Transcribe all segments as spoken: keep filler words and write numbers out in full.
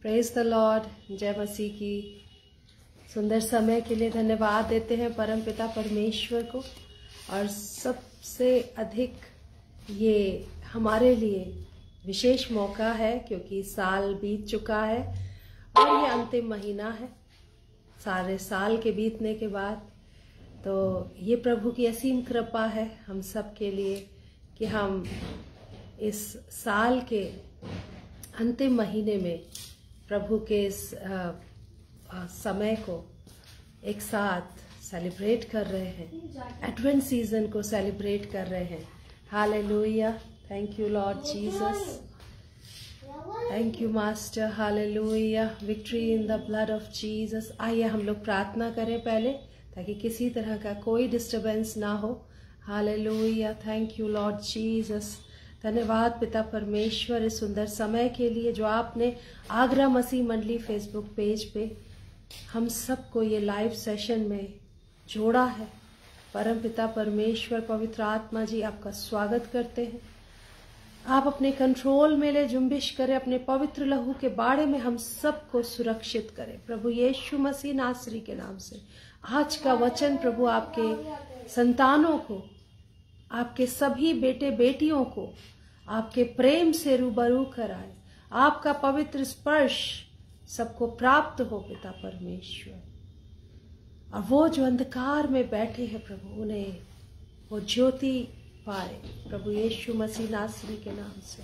Praise the Lord. जय मसीह की। सुंदर समय के लिए धन्यवाद देते हैं परम पिता परमेश्वर को। और सबसे अधिक ये हमारे लिए विशेष मौका है क्योंकि साल बीत चुका है और ये अंतिम महीना है सारे साल के बीतने के बाद। तो ये प्रभु की असीम कृपा है हम सब के लिए कि हम इस साल के अंतिम महीने में प्रभु के इस आ, आ, समय को एक साथ सेलिब्रेट कर रहे हैं। एडवेंट सीजन को सेलिब्रेट कर रहे हैं। Hallelujah. Thank you Lord Jesus. Thank you master. Hallelujah. Victory in the blood of Jesus. आइए हम लोग प्रार्थना करें पहले ताकि किसी तरह का कोई डिस्टरबेंस ना हो। Hallelujah. Thank you Lord Jesus. धन्यवाद पिता परमेश्वर इस सुंदर समय के लिए जो आपने आगरा मसीह मंडली फेसबुक पेज पे हम सबको ये लाइव सेशन में जोड़ा है। परम पिता परमेश्वर पवित्र आत्मा जी आपका स्वागत करते हैं। आप अपने कंट्रोल में ले जुम्बिश करें, अपने पवित्र लहू के बाड़े में हम सबको सुरक्षित करें प्रभु यीशु मसीह नासरी के नाम से। आज का वचन प्रभु आपके संतानों को, आपके सभी बेटे बेटियों को आपके प्रेम से रूबरू कराए। आपका पवित्र स्पर्श सबको प्राप्त हो पिता परमेश्वर। और वो जो अंधकार में बैठे हैं प्रभु उन्हें वो ज्योति पाए प्रभु यीशु मसीह नासरी के नाम से।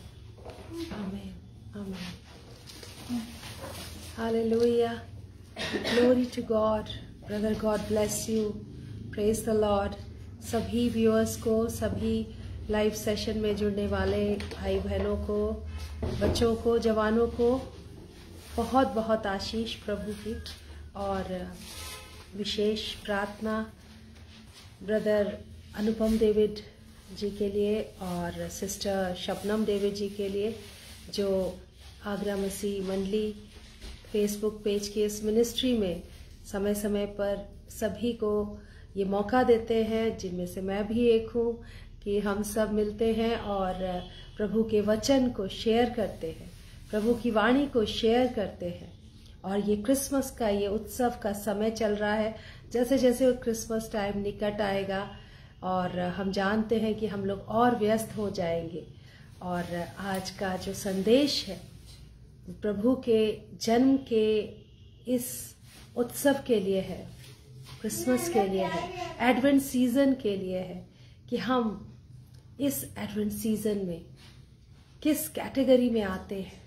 आमीन आमीन। Hallelujah. Glory to God. Brother God bless you. Praise the Lord. सभी व्यूअर्स को, सभी लाइव सेशन में जुड़ने वाले भाई बहनों को, बच्चों को, जवानों को बहुत बहुत आशीष प्रभु की। और विशेष प्रार्थना ब्रदर अनुपम डेविड जी के लिए और सिस्टर शबनम डेविड जी के लिए जो आगरा मसीह मंडली फेसबुक पेज की इस मिनिस्ट्री में समय समय पर सभी को ये मौका देते हैं, जिनमें से मैं भी एक हूँ, कि हम सब मिलते हैं और प्रभु के वचन को शेयर करते हैं, प्रभु की वाणी को शेयर करते हैं। और ये क्रिसमस का ये उत्सव का समय चल रहा है। जैसे जैसे क्रिसमस टाइम निकट आएगा और हम जानते हैं कि हम लोग और व्यस्त हो जाएंगे। और आज का जो संदेश है प्रभु के जन्म के इस उत्सव के लिए है, क्रिसमस के लिए है, एडवेंट सीजन के लिए है कि हम इस एडवेंट सीजन में किस कैटेगरी में आते हैं।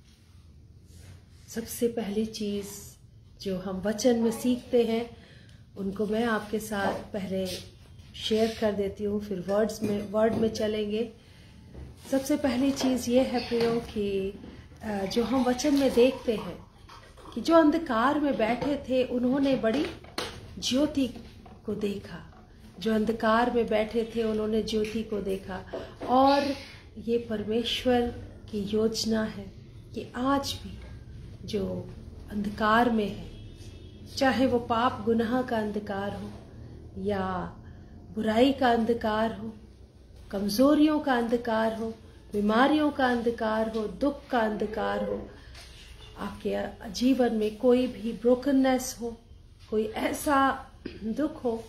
सबसे पहली चीज जो हम वचन में सीखते हैं उनको मैं आपके साथ पहले शेयर कर देती हूँ, फिर वर्ड्स में वर्ड में चलेंगे। सबसे पहली चीज ये है प्रियो कि जो हम वचन में देखते हैं कि जो अंधकार में बैठे थे उन्होंने बड़ी ज्योति को देखा। जो अंधकार में बैठे थे उन्होंने ज्योति को देखा। और ये परमेश्वर की योजना है कि आज भी जो अंधकार में है, चाहे वो पाप गुनाह का अंधकार हो या बुराई का अंधकार हो, कमजोरियों का अंधकार हो, बीमारियों का अंधकार हो, दुख का अंधकार हो, आपके जीवन में कोई भी ब्रोकननेस हो, कोई ऐसा दुख हो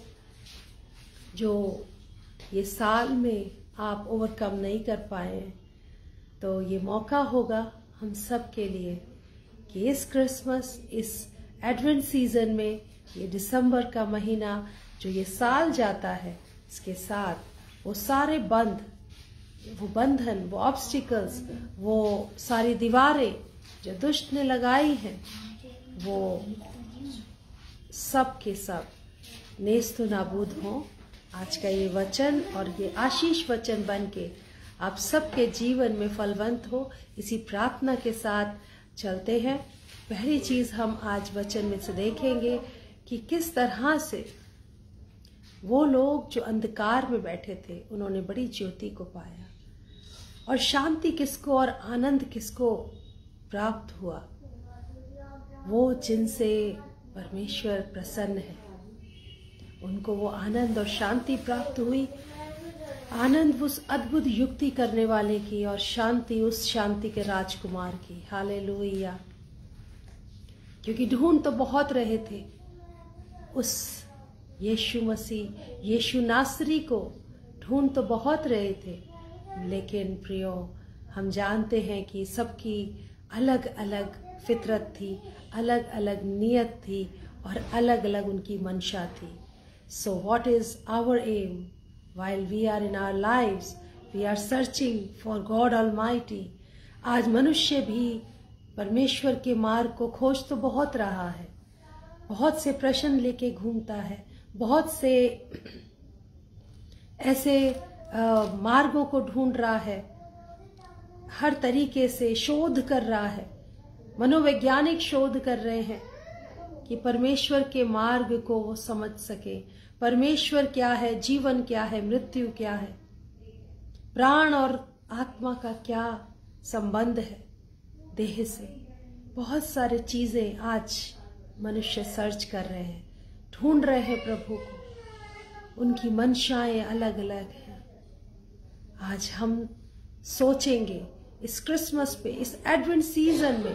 जो ये साल में आप ओवरकम नहीं कर पाए, तो ये मौका होगा हम सब के लिए कि इस क्रिसमस, इस एडवेंट सीजन में, ये दिसंबर का महीना जो ये साल जाता है, इसके साथ वो सारे बंध, वो बंधन, वो ऑब्स्टिकल्स, वो सारी दीवारें जो दुष्ट ने लगाई हैं, वो सब के सब नेस्त नाबूद हों। आज का ये वचन और ये आशीष वचन बन के आप सबके जीवन में फलवंत हो, इसी प्रार्थना के साथ चलते हैं। पहली चीज हम आज वचन में से देखेंगे कि किस तरह से वो लोग जो अंधकार में बैठे थे उन्होंने बड़ी ज्योति को पाया। और शांति किसको और आनंद किसको प्राप्त हुआ? वो जिनसे परमेश्वर प्रसन्न है उनको वो आनंद और शांति प्राप्त हुई। आनंद उस अद्भुत युक्ति करने वाले की और शांति उस शांति के राजकुमार की। हालेलुया। क्योंकि ढूंढ तो बहुत रहे थे उस यीशु मसीह, यीशु नासरी को ढूंढ तो बहुत रहे थे, लेकिन प्रियो हम जानते हैं कि सबकी अलग अलग फितरत थी, अलग अलग नियत थी और अलग अलग उनकी मंशा थी। So what is our aim while we are in our lives, we are searching for God almighty. आज मनुष्य भी परमेश्वर के मार्ग को खोज तो बहुत रहा है, बहुत से प्रश्न लेके घूमता है, बहुत से ऐसे आ, मार्गों को ढूंढ रहा है, हर तरीके से शोध कर रहा है, मनोवैज्ञानिक शोध कर रहे हैं कि परमेश्वर के मार्ग को वो समझ सके। परमेश्वर क्या है, जीवन क्या है, मृत्यु क्या है, प्राण और आत्मा का क्या संबंध है देह से। बहुत सारे चीजें आज मनुष्य सर्च कर रहे हैं, ढूंढ रहे हैं प्रभु को। उनकी मंशाएं अलग अलग हैं। आज हम सोचेंगे इस क्रिसमस पे, इस एडवेंट सीजन में,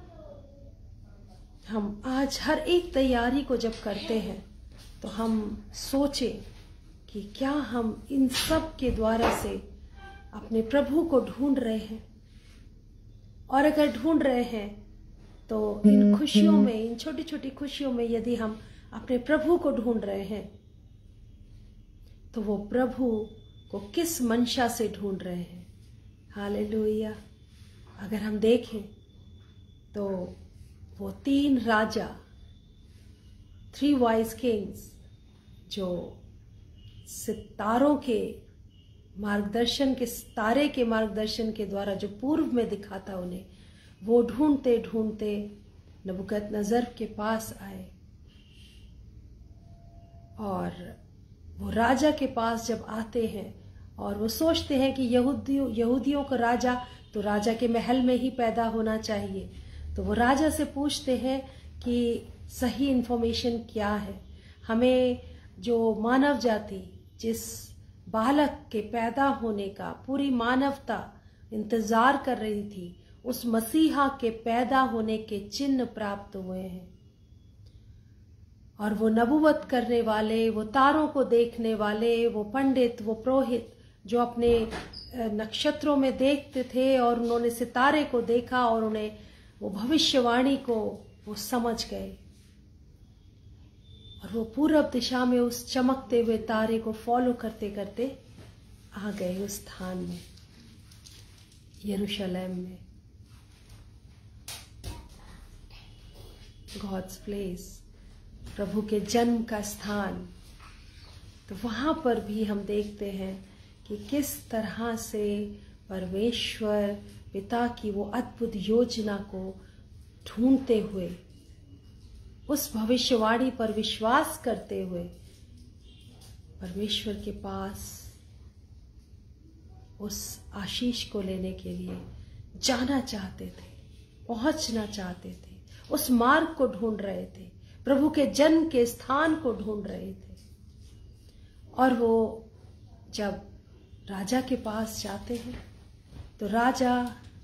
हम आज हर एक तैयारी को जब करते हैं तो हम सोचें कि क्या हम इन सब के द्वारा से अपने प्रभु को ढूंढ रहे हैं। और अगर ढूंढ रहे हैं तो इन खुशियों में, इन छोटी छोटी खुशियों में यदि हम अपने प्रभु को ढूंढ रहे हैं तो वो प्रभु को किस मंशा से ढूंढ रहे हैं। हालेलुया। अगर हम देखें तो वो तीन राजा, थ्री वाइज किंग्स, जो सितारों के मार्गदर्शन के, सितारे के मार्गदर्शन के द्वारा जो पूर्व में दिखा था उन्हें, वो ढूंढते ढूंढते नबूकदनेस्सर के पास आए। और वो राजा के पास जब आते हैं और वो सोचते हैं कि यहूदियों यहूदियों का राजा तो राजा के महल में ही पैदा होना चाहिए, तो वो राजा से पूछते हैं कि सही इंफॉर्मेशन क्या है। हमें जो मानव जाति, जिस बालक के पैदा होने का पूरी मानवता इंतजार कर रही थी, उस मसीहा के पैदा होने के चिन्ह प्राप्त हुए हैं। और वो नबूवत करने वाले, वो तारों को देखने वाले, वो पंडित, वो पुरोहित जो अपने नक्षत्रों में देखते थे और उन्होंने सितारे को देखा और उन्हें वो भविष्यवाणी को वो समझ गए और वो पूरब दिशा में उस चमकते हुए तारे को फॉलो करते करते आ गए उस स्थान में, यरूशलेम में, गॉड्स प्लेस, प्रभु के जन्म का स्थान। तो वहां पर भी हम देखते हैं कि किस तरह से परमेश्वर पिता की वो अद्भुत योजना को ढूंढते हुए, उस भविष्यवाणी पर विश्वास करते हुए परमेश्वर के पास उस आशीष को लेने के लिए जाना चाहते थे, पहुंचना चाहते थे, उस मार्ग को ढूंढ रहे थे, प्रभु के जन्म के स्थान को ढूंढ रहे थे। और वो जब राजा के पास जाते हैं तो राजा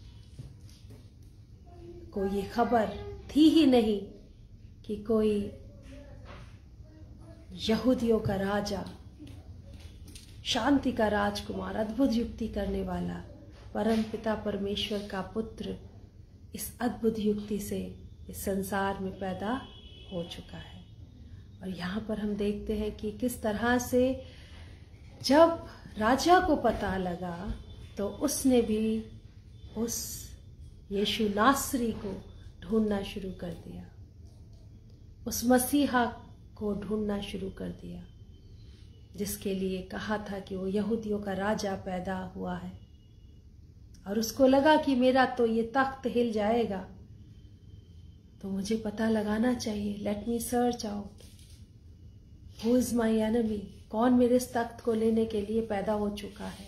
को ये खबर थी ही नहीं कि कोई यहूदियों का राजा, शांति का राजकुमार, अद्भुत युक्ति करने वाला परम पिता परमेश्वर का पुत्र इस अद्भुत युक्ति से इस संसार में पैदा हो चुका है। और यहाँ पर हम देखते हैं कि किस तरह से जब राजा को पता लगा तो उसने भी उस यीशु नासरी को ढूंढना शुरू कर दिया, उस मसीहा को ढूंढना शुरू कर दिया जिसके लिए कहा था कि वो यहूदियों का राजा पैदा हुआ है। और उसको लगा कि मेरा तो ये तख्त हिल जाएगा, तो मुझे पता लगाना चाहिए, let me search out who is my enemy, कौन मेरे इस तख्त को लेने के लिए पैदा हो चुका है।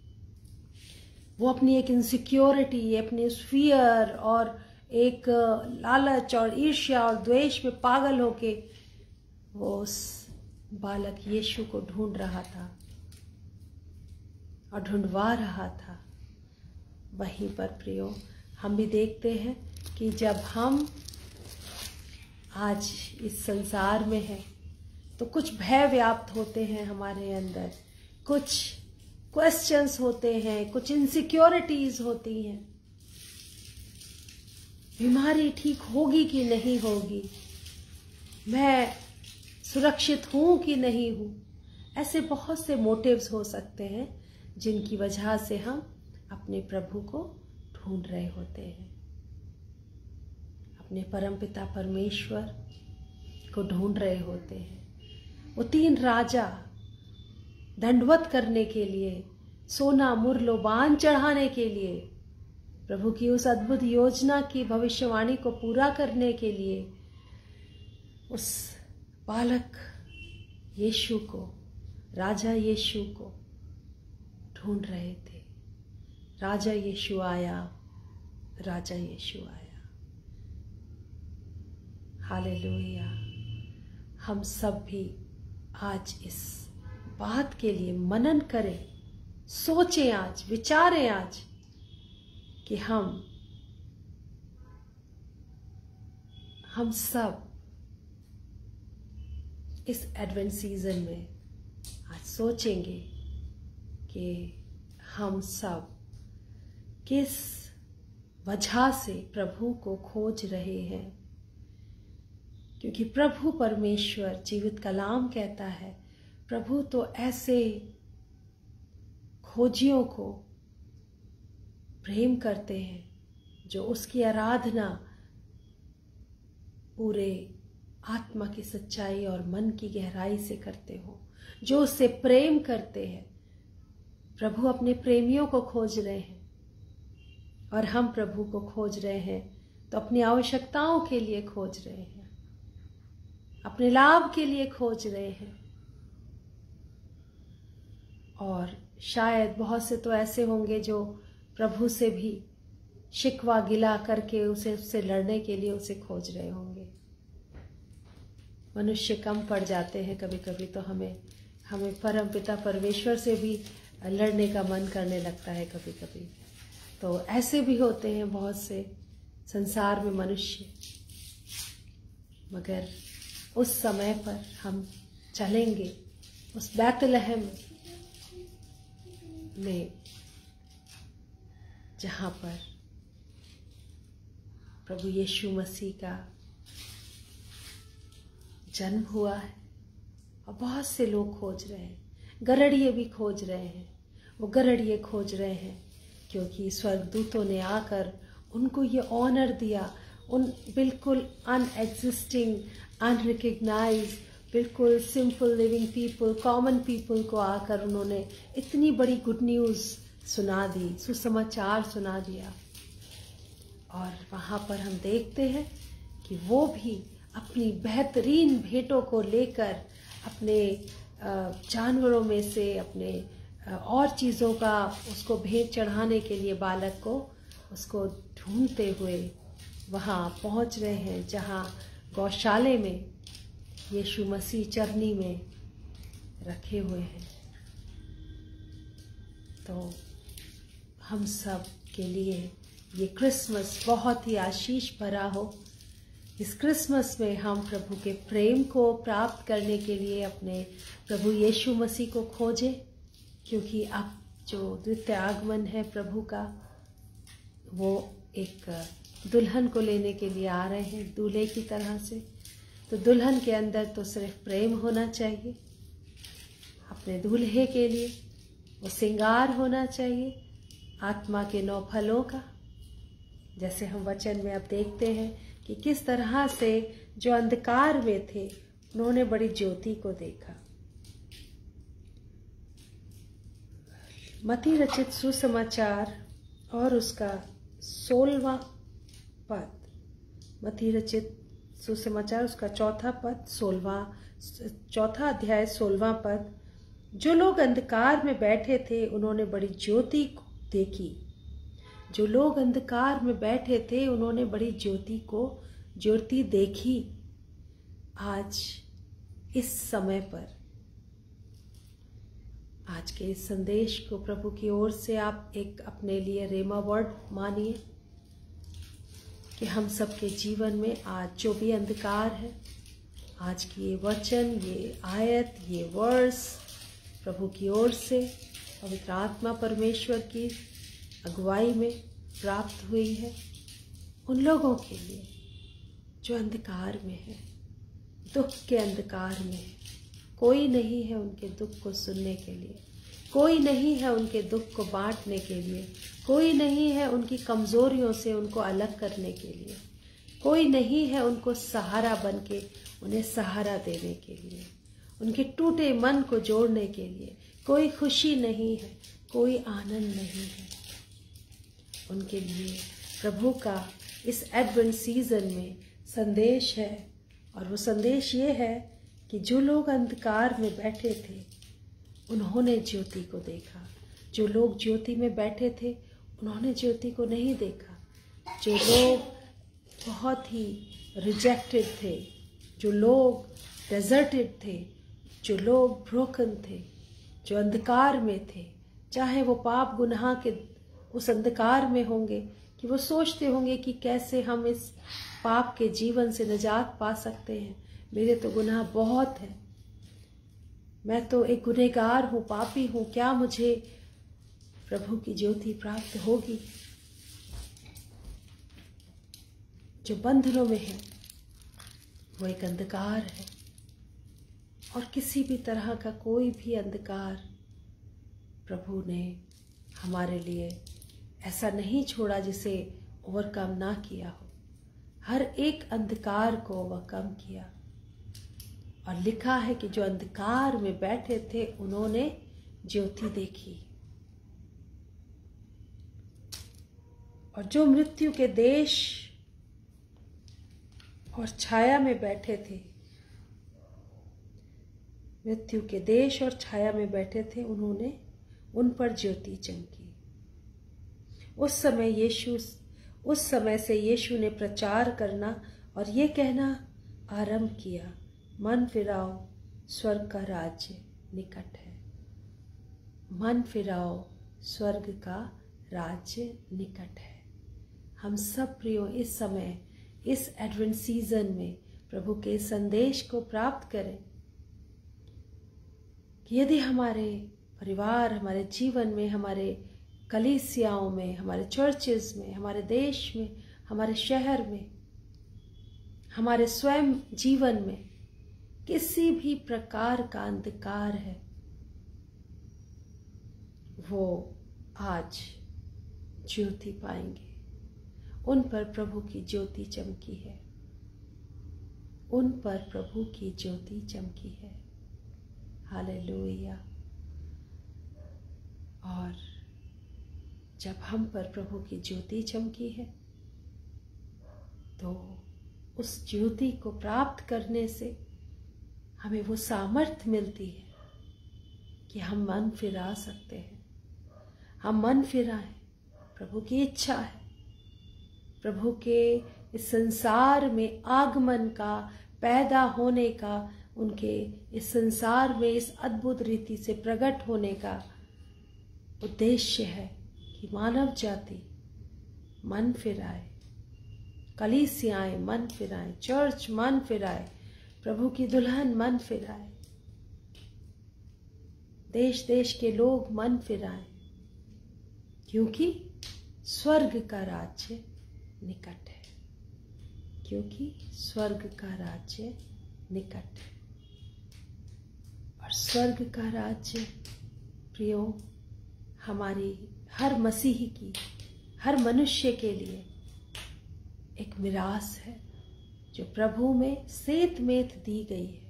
वो अपनी एक इनसिक्योरिटी, अपने फियर और एक लालच और ईर्ष्या और द्वेष में पागल होके वो उस बालक यीशु को ढूंढ रहा था और ढूंढवा रहा था। वहीं पर प्रियो हम भी देखते हैं कि जब हम आज इस संसार में है तो कुछ भय व्याप्त होते हैं हमारे अंदर, कुछ क्वेश्चंस होते हैं, कुछ इनसिक्योरिटीज होती हैं, बीमारी ठीक होगी कि नहीं होगी, मैं सुरक्षित हूं कि नहीं हूं। ऐसे बहुत से मोटिव्स हो सकते हैं जिनकी वजह से हम अपने प्रभु को ढूंढ रहे होते हैं, अपने परमपिता परमेश्वर को ढूंढ रहे होते हैं। वो तीन राजा दंडवत करने के लिए, सोना मुरलोबान चढ़ाने के लिए, प्रभु की उस अद्भुत योजना की भविष्यवाणी को पूरा करने के लिए उस बालक यीशु को, राजा यीशु को ढूंढ रहे थे। राजा यीशु आया, राजा यीशु आया। हालेलुया। हम सब भी आज इस बात के लिए मनन करें, सोचें आज, विचारें आज कि हम हम सब इस एडवेंट सीजन में आज सोचेंगे कि हम सब किस वजह से प्रभु को खोज रहे हैं, क्योंकि प्रभु परमेश्वर, जीवित कलाम कहता है, प्रभु तो ऐसे खोजियों को प्रेम करते हैं जो उसकी आराधना पूरे आत्मा की सच्चाई और मन की गहराई से करते हो, जो उससे प्रेम करते हैं। प्रभु अपने प्रेमियों को खोज रहे हैं और हम प्रभु को खोज रहे हैं तो अपनी आवश्यकताओं के लिए खोज रहे हैं, अपने लाभ के लिए खोज रहे हैं। और शायद बहुत से तो ऐसे होंगे जो प्रभु से भी शिकवा गिला करके उसे उससे लड़ने के लिए उसे खोज रहे होंगे। मनुष्य कम पड़ जाते हैं कभी कभी, तो हमें हमें परम पिता परमेश्वर से भी लड़ने का मन करने लगता है कभी कभी। तो ऐसे भी होते हैं बहुत से संसार में मनुष्य, मगर उस समय पर हम चलेंगे उस बैतलहम में जहाँ पर प्रभु यीशु मसीह का जन्म हुआ है। और बहुत से लोग खोज रहे हैं, गरड़िए भी खोज रहे हैं। वो गरड़िए खोज रहे हैं क्योंकि स्वर्गदूतों ने आकर उनको ये ऑनर दिया, उन बिल्कुल अनएग्जिस्टिंग, अनरिकग्नाइज, बिल्कुल simple living people, common people को आकर उन्होंने इतनी बड़ी गुड न्यूज़ सुना दी, सुसमाचार सुना दिया। और वहाँ पर हम देखते हैं कि वो भी अपनी बेहतरीन भेंटों को लेकर, अपने जानवरों में से अपने और चीज़ों का उसको भेंट चढ़ाने के लिए बालक को उसको ढूंढते हुए वहाँ पहुँच रहे हैं जहाँ गौशाले में यीशु मसीह चरनी में रखे हुए हैं। तो हम सब के लिए ये क्रिसमस बहुत ही आशीष भरा हो। इस क्रिसमस में हम प्रभु के प्रेम को प्राप्त करने के लिए अपने प्रभु यीशु मसीह को खोजें, क्योंकि अब जो द्वितीय आगमन है प्रभु का, वो एक दुल्हन को लेने के लिए आ रहे हैं दूल्हे की तरह से। तो दुल्हन के अंदर तो सिर्फ प्रेम होना चाहिए, अपने दूल्हे के लिए वो श्रृंगार होना चाहिए आत्मा के नौ फलों का। जैसे हम वचन में अब देखते हैं कि किस तरह से जो अंधकार में थे उन्होंने बड़ी ज्योति को देखा। मत्ती रचित सुसमाचार और उसका सोलवा पद, मत्ती रचित सुसमाचार उसका चौथा पद, सोलवा चौथा अध्याय सोलवा पद। जो लोग अंधकार में बैठे थे उन्होंने बड़ी ज्योति देखी। जो लोग अंधकार में बैठे थे उन्होंने बड़ी ज्योति को ज्योति देखी। आज इस समय पर, आज के इस संदेश को प्रभु की ओर से आप एक अपने लिए रेमा वर्ड मानिए कि हम सबके जीवन में आज जो भी अंधकार है, आज की ये वचन, ये आयत, ये वर्स प्रभु की ओर से पवित्र आत्मा परमेश्वर की अगुवाई में प्राप्त हुई है, उन लोगों के लिए जो अंधकार में है, दुख के अंधकार में है। कोई नहीं है उनके दुख को सुनने के लिए, कोई नहीं है उनके दुख को बांटने के लिए, कोई नहीं है उनकी कमजोरियों से उनको अलग करने के लिए, कोई नहीं है उनको सहारा बन के उन्हें सहारा देने के लिए, उनके टूटे मन को जोड़ने के लिए। कोई खुशी नहीं है, कोई आनंद नहीं है। उनके लिए प्रभु का इस एडवेंट सीजन में संदेश है, और वो संदेश ये है कि जो लोग अंधकार में बैठे थे उन्होंने ज्योति को देखा। जो लोग ज्योति में बैठे थे उन्होंने ज्योति को नहीं देखा। जो लोग बहुत ही रिजेक्टेड थे, जो लोग डेजर्टेड थे, जो लोग ब्रोकन थे, जो अंधकार में थे, चाहे वो पाप गुनाह के उस अंधकार में होंगे कि वो सोचते होंगे कि कैसे हम इस पाप के जीवन से निजात पा सकते हैं, मेरे तो गुनाह बहुत है, मैं तो एक गुनहगार हूँ, पापी हूँ, क्या मुझे प्रभु की ज्योति प्राप्त होगी। जो बंधनों में है वो एक अंधकार है, और किसी भी तरह का कोई भी अंधकार प्रभु ने हमारे लिए ऐसा नहीं छोड़ा जिसे ओवरकम ना किया हो। हर एक अंधकार को ओवरकम किया, और लिखा है कि जो अंधकार में बैठे थे उन्होंने ज्योति देखी, और जो मृत्यु के देश और छाया में बैठे थे, मृत्यु के देश और छाया में बैठे थे, उन्होंने उन पर ज्योति चमकी। उस समय यीशु उस समय से यीशु ने प्रचार करना और ये कहना आरंभ किया, मन फिराओ, स्वर्ग का राज्य निकट है। मन फिराओ, स्वर्ग का राज्य निकट है। हम सब प्रियो इस समय, इस एडवेंट सीजन में प्रभु के संदेश को प्राप्त करें कि यदि हमारे परिवार, हमारे जीवन में, हमारे कलीसियाओं में, हमारे चर्चेस में, हमारे देश में, हमारे शहर में, हमारे स्वयं जीवन में किसी भी प्रकार का अंधकार है, वो आज ज्योति पाएंगे। उन पर प्रभु की ज्योति चमकी है, उन पर प्रभु की ज्योति चमकी है। हालेलुया। और जब हम पर प्रभु की ज्योति चमकी है तो उस ज्योति को प्राप्त करने से हमें वो सामर्थ्य मिलती है कि हम मन फिरा सकते हैं। हम मन फिराएं, प्रभु की इच्छा है। प्रभु के इस संसार में आगमन का, पैदा होने का, उनके इस संसार में इस अद्भुत रीति से प्रकट होने का उद्देश्य है कि मानव जाति मन फिराए, कलीसियाएं मन फिराएं, चर्च मन फिराए, प्रभु की दुल्हन मन फिराए, देश देश के लोग मन फिराएं, क्योंकि स्वर्ग का राज्य निकट है। क्योंकि स्वर्ग का राज्य निकट है। और स्वर्ग का राज्य प्रियो हमारी हर मसीही की, हर मनुष्य के लिए एक मिरास है जो प्रभु में सेत मेत दी गई है,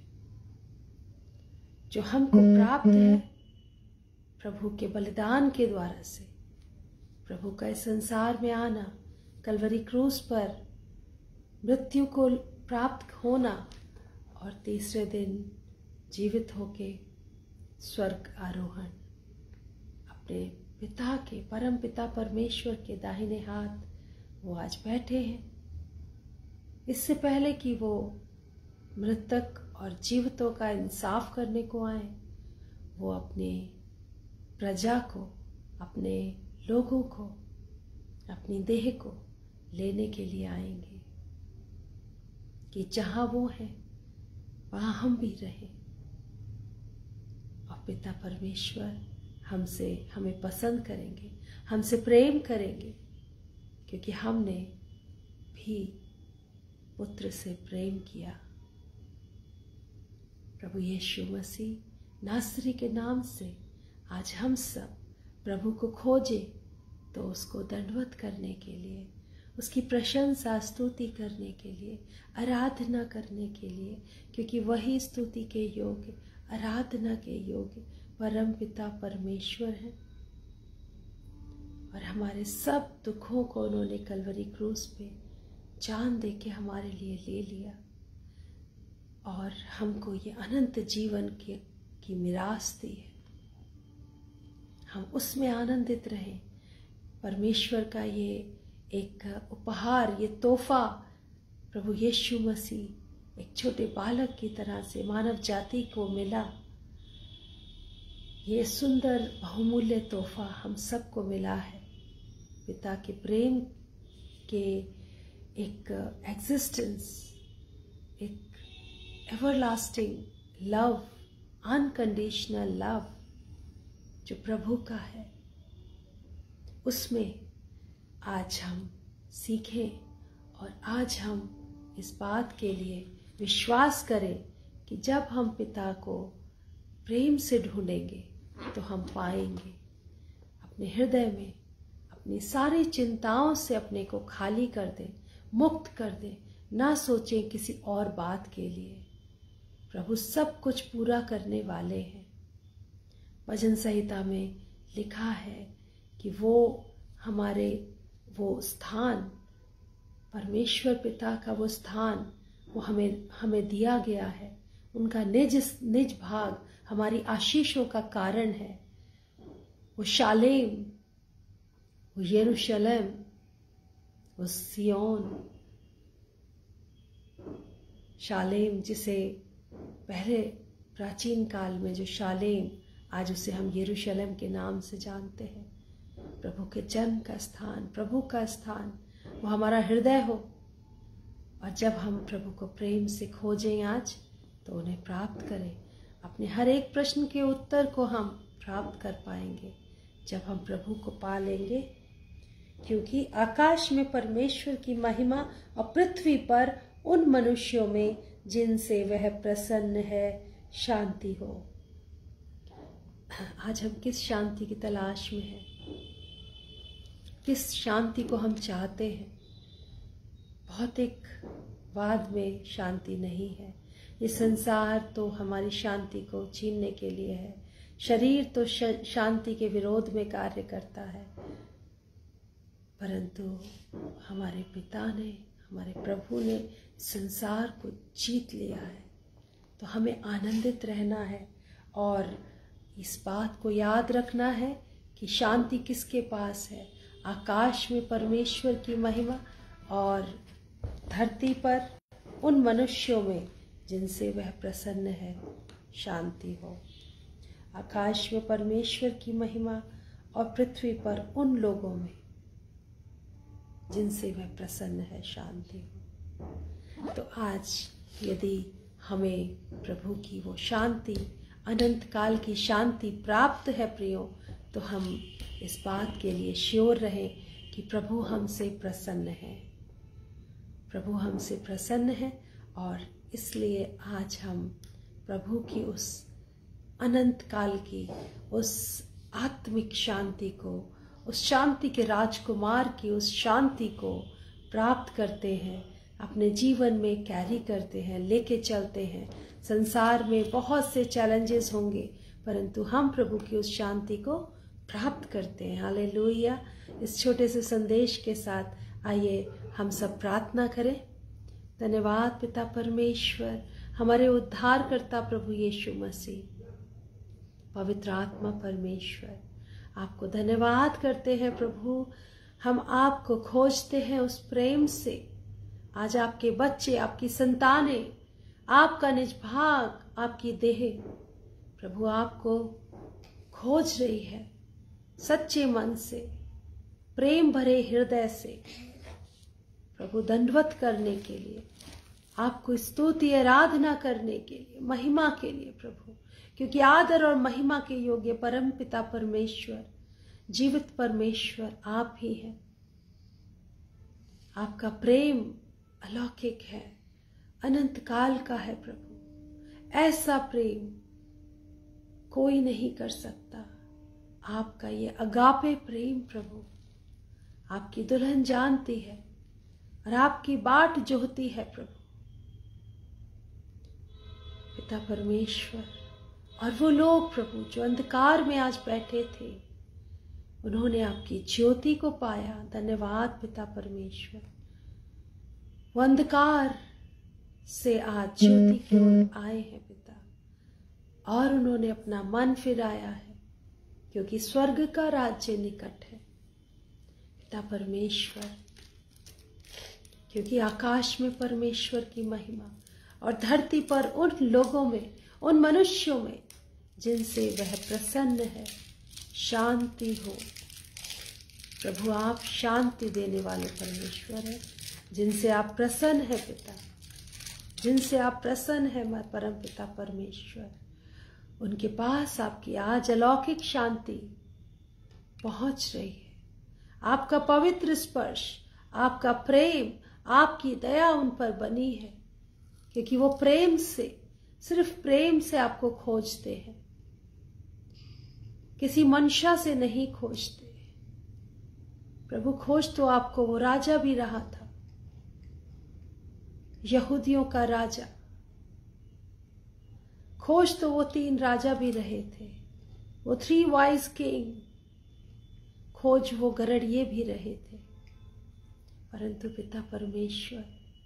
जो हमको प्राप्त है प्रभु के बलिदान के द्वारा से। प्रभु का इस संसार में आना, कलवरी क्रूस पर मृत्यु को प्राप्त होना और तीसरे दिन जीवित होके स्वर्ग आरोहण, अपने पिता के, परम पिता परमेश्वर के दाहिने हाथ वो आज बैठे हैं। इससे पहले कि वो मृतक और जीवितों का इंसाफ करने को आए, वो अपने प्रजा को, अपने लोगों को, अपनी देह को लेने के लिए आएंगे कि जहां वो है वहां हम भी रहें। और पिता परमेश्वर हमसे हमें पसंद करेंगे, हमसे प्रेम करेंगे, क्योंकि हमने भी पुत्र से प्रेम किया। प्रभु यीशु मसीह नासरी के नाम से आज हम सब प्रभु को खोजे तो उसको दंडवत करने के लिए, उसकी प्रशंसा स्तुति करने के लिए, आराधना करने के लिए, क्योंकि वही स्तुति के योग्य, आराधना के योग्य परम पिता परमेश्वर है। और हमारे सब दुखों को उन्होंने कलवरी क्रूस पे जान दे के हमारे लिए ले लिया और हमको ये अनंत जीवन की, की मिरास दी है। हम उसमें आनंदित रहें। परमेश्वर का ये एक उपहार, ये तोहफा प्रभु यीशु मसीह एक छोटे बालक की तरह से मानव जाति को मिला। ये सुंदर बहुमूल्य तोहफा हम सबको मिला है। पिता के प्रेम के एक एग्जिस्टेंस, एक एवरलास्टिंग लव, अनकंडीशनल लव जो प्रभु का है, उसमें आज हम सीखें और आज हम इस बात के लिए विश्वास करें कि जब हम पिता को प्रेम से ढूंढेंगे तो हम पाएंगे। अपने हृदय में अपनी सारी चिंताओं से अपने को खाली कर दें, मुक्त कर दें, ना सोचें किसी और बात के लिए। प्रभु सब कुछ पूरा करने वाले हैं। भजन संहिता में लिखा है कि वो हमारे वो स्थान, परमेश्वर पिता का वो स्थान, वो हमें हमें दिया गया है। उनका निज निज भाग हमारी आशीषों का कारण है। वो शालेम, वो यरूशलेम, वो सियोन, शालेम जिसे पहले प्राचीन काल में जो शालेम, आज उसे हम यरूशलेम के नाम से जानते हैं। प्रभु के जन्म का स्थान, प्रभु का स्थान, वो हमारा हृदय हो। और जब हम प्रभु को प्रेम से खोजें आज, तो उन्हें प्राप्त करें। अपने हर एक प्रश्न के उत्तर को हम प्राप्त कर पाएंगे जब हम प्रभु को पा लेंगे। क्योंकि आकाश में परमेश्वर की महिमा और पृथ्वी पर उन मनुष्यों में जिनसे वह प्रसन्न है शांति हो। आज हम किस शांति की तलाश में हैं? किस शांति को हम चाहते हैं? भौतिकवाद में शांति नहीं है। ये संसार तो हमारी शांति को छीनने के लिए है। शरीर तो शांति के विरोध में कार्य करता है। परंतु हमारे पिता ने, हमारे प्रभु ने संसार को जीत लिया है। तो हमें आनंदित रहना है और इस बात को याद रखना है कि शांति किसके पास है। आकाश में परमेश्वर की महिमा और धरती पर उन मनुष्यों में जिनसे वह प्रसन्न है शांति हो। आकाश में परमेश्वर की महिमा और पृथ्वी पर उन लोगों में जिनसे वह प्रसन्न है शांति हो। तो आज यदि हमें प्रभु की वो शांति, अनंत काल की शांति प्राप्त है प्रियो, तो हम इस बात के लिए श्योर रहें कि प्रभु हमसे प्रसन्न है। प्रभु हमसे प्रसन्न है और इसलिए आज हम प्रभु की उस अनंत काल की, उस आत्मिक शांति को, उस शांति के राजकुमार की उस शांति को प्राप्त करते हैं, अपने जीवन में कैरी करते हैं, लेके चलते हैं। संसार में बहुत से चैलेंजेस होंगे, परंतु हम प्रभु की उस शांति को प्राप्त करते हैं। हालेलुया। इस छोटे से संदेश के साथ आइए हम सब प्रार्थना करें। धन्यवाद पिता परमेश्वर, हमारे उद्धारकर्ता प्रभु यीशु मसीह, पवित्र आत्मा परमेश्वर, आपको धन्यवाद करते हैं प्रभु। हम आपको खोजते हैं उस प्रेम से। आज आपके बच्चे, आपकी संतानें, आपका निज भाग, आपकी देह प्रभु आपको खोज रही है सच्चे मन से, प्रेम भरे हृदय से। प्रभु दंडवत करने के लिए, आपको स्तुति आराधना करने के लिए, महिमा के लिए प्रभु, क्योंकि आदर और महिमा के योग्य परम पिता परमेश्वर, जीवित परमेश्वर आप ही हैं। आपका प्रेम अलौकिक है, अनंत काल का है प्रभु। ऐसा प्रेम कोई नहीं कर सकता। आपका ये अगापे प्रेम प्रभु, आपकी दुल्हन जानती है और आपकी बाट जोहती है प्रभु पिता परमेश्वर। और वो लोग प्रभु जो अंधकार में आज बैठे थे, उन्होंने आपकी ज्योति को पाया। धन्यवाद पिता परमेश्वर। वो अंधकार से आज ज्योति की ओर आए हैं पिता, और उन्होंने अपना मन फिराया है, क्योंकि स्वर्ग का राज्य निकट है पिता परमेश्वर। क्योंकि आकाश में परमेश्वर की महिमा और धरती पर उन लोगों में, उन मनुष्यों में जिनसे वह प्रसन्न है, शांति हो। प्रभु आप शांति देने वाले परमेश्वर हैं, जिनसे आप प्रसन्न है पिता, जिनसे आप प्रसन्न है परम पिता परमेश्वर। उनके पास आपकी आज अलौकिक शांति पहुंच रही है। आपका पवित्र स्पर्श, आपका प्रेम, आपकी दया उन पर बनी है, क्योंकि वो प्रेम से, सिर्फ प्रेम से आपको खोजते हैं, किसी मंशा से नहीं खोजते। प्रभु खोज तो आपको वो राजा भी रहा था, यहूदियों का राजा। खोज तो वो तीन राजा भी रहे थे, वो थ्री वाइज किंग। खोज वो गरड़िए भी रहे थे, परंतु पिता परमेश्वर,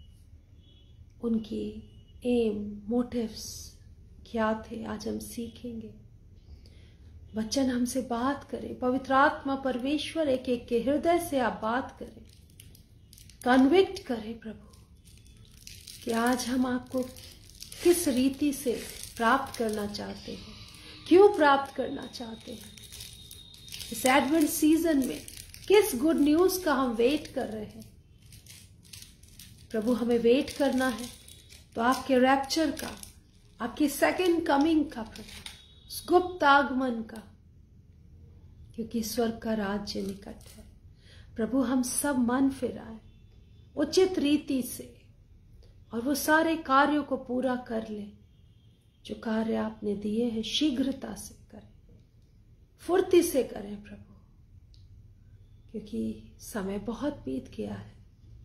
उनकी एम, मोटिव्स क्या थे, आज हम सीखेंगे। वचन हमसे बात करें, पवित्र आत्मा परमेश्वर एक एक के हृदय से आप बात करें, कन्विक्ट करें प्रभु, कि आज हम आपको किस रीति से प्राप्त करना चाहते हैं, क्यों प्राप्त करना चाहते हैं। इस एडवेंट सीजन में किस गुड न्यूज का हम वेट कर रहे हैं प्रभु। हमें वेट करना है तो आपके रैप्चर का, आपकी सेकंड कमिंग का प्रभु, गुप्त आगमन का, क्योंकि स्वर्ग का राज्य निकट है प्रभु। हम सब मन फिराएं उचित रीति से, और वो सारे कार्यों को पूरा कर लें जो कार्य आपने दिए हैं। शीघ्रता से करें, फुर्ती से करें प्रभु, क्योंकि समय बहुत बीत गया है।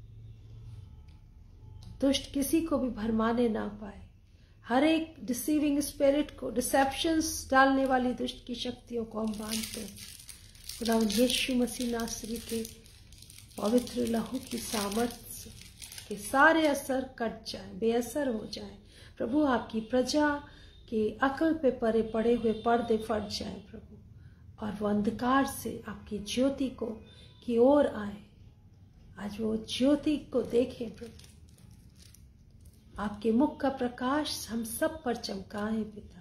दुष्ट किसी को भी भरमाने ना पाए। हर एक डिसीविंग स्पिरिट को, डिसेप्शंस डालने वाली दुष्ट की शक्तियों को हम बांधते हैं। खुदा यीशु मसीह नासरी के पवित्र लहू की सामर्थ्य से के सारे असर कट जाए, बेअसर हो जाए प्रभु। आपकी प्रजा के अकल पे परे पड़े हुए पर्दे फट जाए प्रभु, और वो अंधकार से आपकी ज्योति को की ओर आए। आज वो ज्योति को देखें प्रभु, आपके मुख का प्रकाश हम सब पर चमकाए पिता।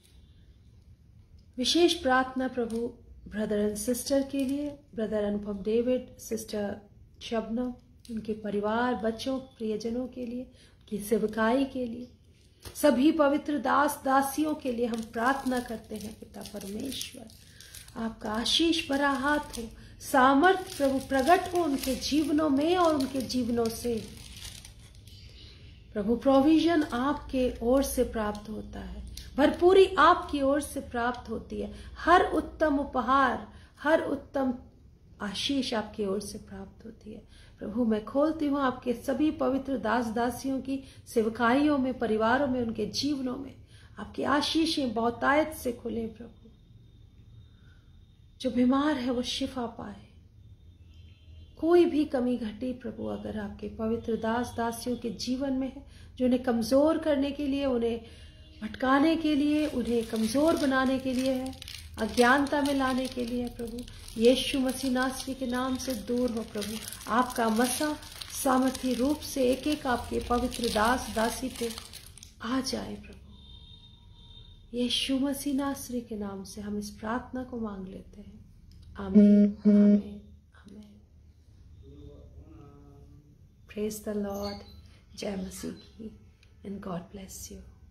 विशेष प्रार्थना प्रभु ब्रदर एंड सिस्टर के लिए, brother Anupam David, sister Shabnam, उनके परिवार, बच्चों, प्रियजनों के लिए, उनकी सेवकाई के लिए, सभी पवित्र दास दासियों के लिए हम प्रार्थना करते हैं पिता परमेश्वर। आपका आशीष भरा हाथ हो, सामर्थ प्रभु प्रकट हो उनके जीवनों में और उनके जीवनों से प्रभु। प्रोविजन आपके ओर से प्राप्त होता है, भरपूरी आपकी ओर से प्राप्त होती है। हर उत्तम उपहार, हर उत्तम आशीष आपकी ओर से प्राप्त होती है प्रभु। मैं खोलती हूँ आपके सभी पवित्र दास दासियों की सेवकाइयों में, परिवारों में, उनके जीवनों में आपकी आशीषें बहुतायत से खुले प्रभु। जो बीमार है वो शिफा पाए, कोई भी कमी घटी प्रभु अगर आपके पवित्र दास दासियों के जीवन में है, जो उन्हें कमजोर करने के लिए, उन्हें भटकाने के लिए, उन्हें कमजोर बनाने के लिए है, अज्ञानता में लाने के लिए है प्रभु, यीशु मसीह नासरी के नाम से दूर हो प्रभु। आपका मसा सामर्थी रूप से एक एक आपके पवित्र दास दासी पे आ जाए प्रभु। यीशु मसीह नासरी के नाम से हम इस प्रार्थना को मांग लेते हैं। आमीन, आमीन, आमीन। प्रेज द लॉर्ड, जय मसीह की, एंड गॉड ब्लेस यू।